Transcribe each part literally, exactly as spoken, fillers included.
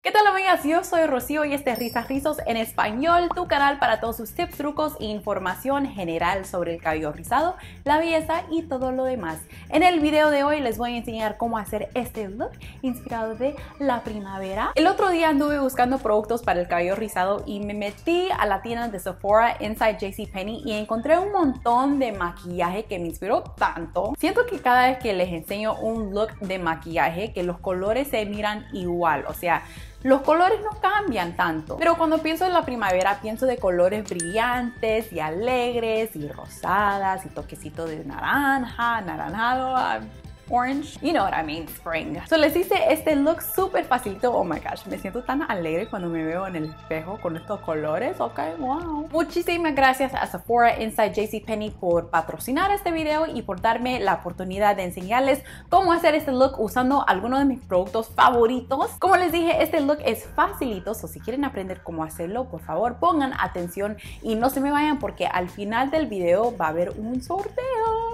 ¿Qué tal, amigas? Yo soy Rocío y este es Risas Rizos en Español, tu canal para todos sus tips, trucos e información general sobre el cabello rizado, la belleza y todo lo demás. En el video de hoy les voy a enseñar cómo hacer este look inspirado de la primavera. El otro día anduve buscando productos para el cabello rizado y me metí a la tienda de Sephora Inside JCPenney y encontré un montón de maquillaje que me inspiró tanto. Siento que cada vez que les enseño un look de maquillaje que los colores se miran igual, o sea, los colores no cambian tanto, pero cuando pienso en la primavera pienso de colores brillantes y alegres y rosadas y toquecito de naranja, naranjado, orange, you know what I mean, spring. So les hice este look súper facilito. Oh my gosh, me siento tan alegre cuando me veo en el espejo con estos colores. Ok, wow. Muchísimas gracias a Sephora Inside JCPenney por patrocinar este video y por darme la oportunidad de enseñarles cómo hacer este look usando algunos de mis productos favoritos. Como les dije, este look es facilito, so si quieren aprender cómo hacerlo, por favor pongan atención y no se me vayan porque al final del video va a haber un sorteo.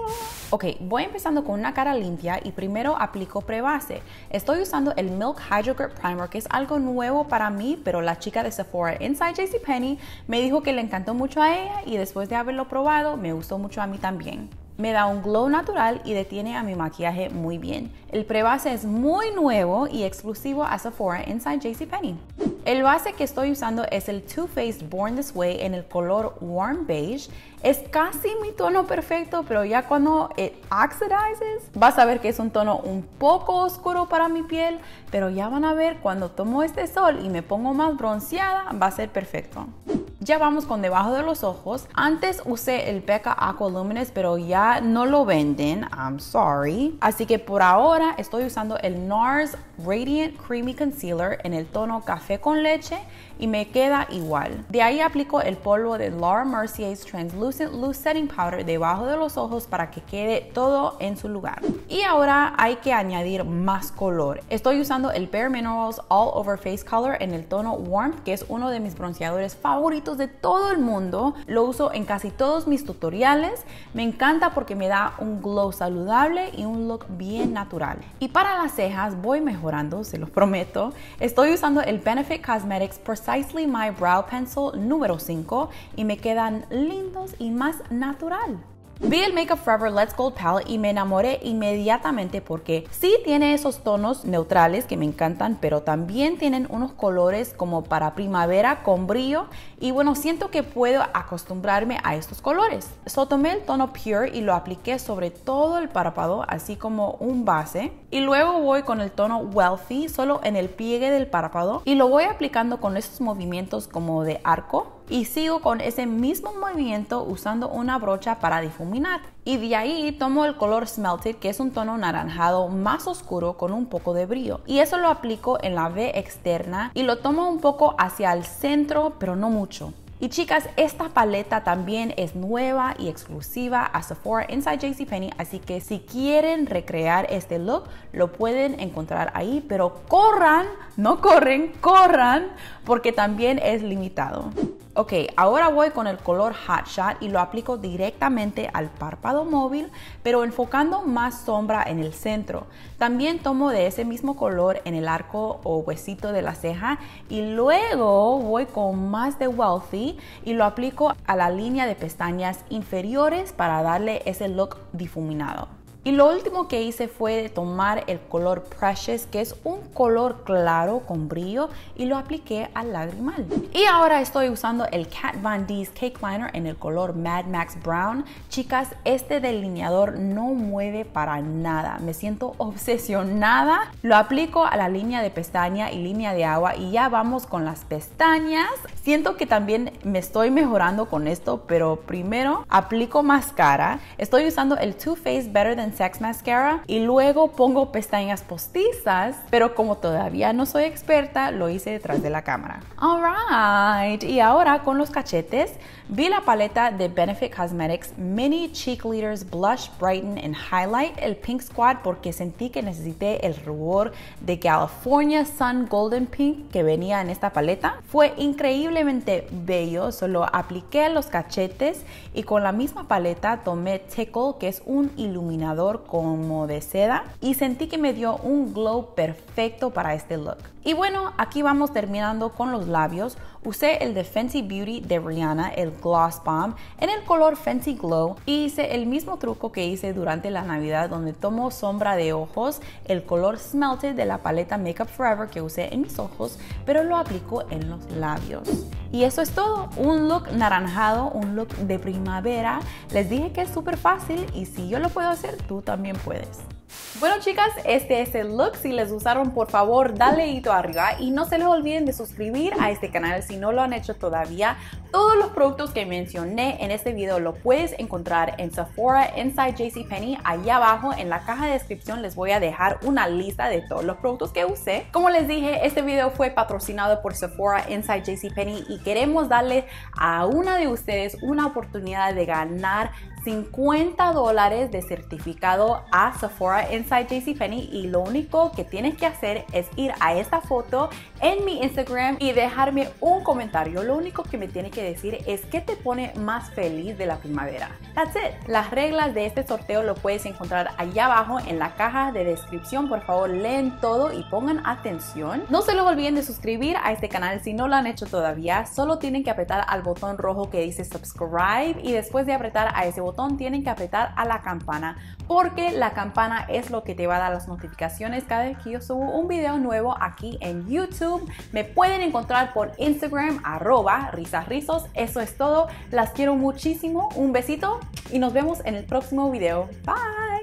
Ok, voy empezando con una cara limpia y primero aplico prebase. Estoy usando el Milk Hydro Grip Primer, que es algo nuevo para mí, pero la chica de Sephora Inside JCPenney me dijo que le encantó mucho a ella y después de haberlo probado, me gustó mucho a mí también. Me da un glow natural y detiene a mi maquillaje muy bien. El prebase es muy nuevo y exclusivo a Sephora Inside JCPenney. El base que estoy usando es el Too Faced Born This Way en el color Warm Beige. Es casi mi tono perfecto, pero ya cuando it oxidizes, vas a ver que es un tono un poco oscuro para mi piel, pero ya van a ver cuando tomo este sol y me pongo más bronceada, va a ser perfecto. Ya vamos con debajo de los ojos. Antes usé el Becca Aqua Luminous, pero ya no lo venden. I'm sorry. Así que por ahora estoy usando el NARS Radiant Creamy Concealer en el tono café con leche y me queda igual. De ahí aplico el polvo de Laura Mercier's Translucent Loose Setting Powder debajo de los ojos para que quede todo en su lugar. Y ahora hay que añadir más color. Estoy usando el Bare Minerals All Over Face Color en el tono Warmth, que es uno de mis bronceadores favoritos de todo el mundo. Lo uso en casi todos mis tutoriales. Me encanta porque me da un glow saludable y un look bien natural. Y para las cejas voy mejorando, se los prometo. Estoy usando el Benefit Cosmetics Precisely My Brow Pencil número cinco y me quedan lindos y más natural. Vi el Makeup Forever Let's Gold Palette y me enamoré inmediatamente porque sí tiene esos tonos neutrales que me encantan, pero también tienen unos colores como para primavera con brillo y bueno, siento que puedo acostumbrarme a estos colores. So tomé el tono Pure y lo apliqué sobre todo el párpado, así como un base. Y luego voy con el tono Wealthy solo en el pliegue del párpado y lo voy aplicando con estos movimientos como de arco. Y sigo con ese mismo movimiento usando una brocha para difuminar. Y de ahí tomo el color Smelted, que es un tono naranjado más oscuro con un poco de brillo. Y eso lo aplico en la V externa y lo tomo un poco hacia el centro, pero no mucho. Y chicas, esta paleta también es nueva y exclusiva a Sephora Inside JCPenney, así que si quieren recrear este look, lo pueden encontrar ahí, pero corran, no corren, corran, porque también es limitado. Ok, ahora voy con el color Hot Shot y lo aplico directamente al párpado móvil, pero enfocando más sombra en el centro. También tomo de ese mismo color en el arco o huesito de la ceja y luego voy con más de Wealthy y lo aplico a la línea de pestañas inferiores para darle ese look difuminado. Y lo último que hice fue tomar el color Precious, que es un color claro con brillo, y lo apliqué al lagrimal. Y ahora estoy usando el Kat Von D's Cake Liner en el color Mad Max Brown. Chicas, este delineador no mueve para nada. Me siento obsesionada. Lo aplico a la línea de pestaña y línea de agua y ya vamos con las pestañas. Siento que también me estoy mejorando con esto, pero primero aplico mascara. Estoy usando el Too Faced Better Than Sex Mascara y luego pongo pestañas postizas, pero como todavía no soy experta, lo hice detrás de la cámara. Alright, y ahora con los cachetes, vi la paleta de Benefit Cosmetics Mini Cheek Leaders Blush, Brighten and Highlight, el Pink Squad, porque sentí que necesité el rubor de California Sun Golden Pink que venía en esta paleta. Fue increíblemente bello, solo apliqué los cachetes y con la misma paleta tomé Tickle, que es un iluminador como de seda, y sentí que me dio un glow perfecto para este look. Y bueno, aquí vamos terminando con los labios. Usé el de Fenty Beauty de Rihanna, el Gloss Bomb, en el color Fenty Glow. Y hice el mismo truco que hice durante la Navidad, donde tomo sombra de ojos, el color Smelted de la paleta Makeup Forever que usé en mis ojos, pero lo aplico en los labios. Y eso es todo, un look naranjado, un look de primavera. Les dije que es súper fácil y si yo lo puedo hacer, tú también puedes. Bueno chicas, este es el look. Si les gustaron, por favor dale dedito arriba y no se les olviden de suscribir a este canal si no lo han hecho todavía. Todos los productos que mencioné en este video lo puedes encontrar en Sephora Inside JCPenney. Allá abajo en la caja de descripción les voy a dejar una lista de todos los productos que usé. Como les dije, este video fue patrocinado por Sephora Inside JCPenney y queremos darle a una de ustedes una oportunidad de ganar cincuenta dólares de certificado a Sephora Inside JCPenney, y lo único que tienes que hacer es ir a esta foto en mi Instagram y dejarme un comentario. Lo único que me tienes que decir es qué te pone más feliz de la primavera. That's it. Las reglas de este sorteo lo puedes encontrar allá abajo en la caja de descripción. Por favor, leen todo y pongan atención. No se les olviden de suscribir a este canal si no lo han hecho todavía. Solo tienen que apretar al botón rojo que dice subscribe y después de apretar a ese botón tienen que apretar a la campana, porque la campana es lo que te va a dar las notificaciones cada vez que yo subo un video nuevo aquí en YouTube. Me pueden encontrar por Instagram, arroba risasrizos. Eso es todo. Las quiero muchísimo. Un besito y nos vemos en el próximo video. Bye.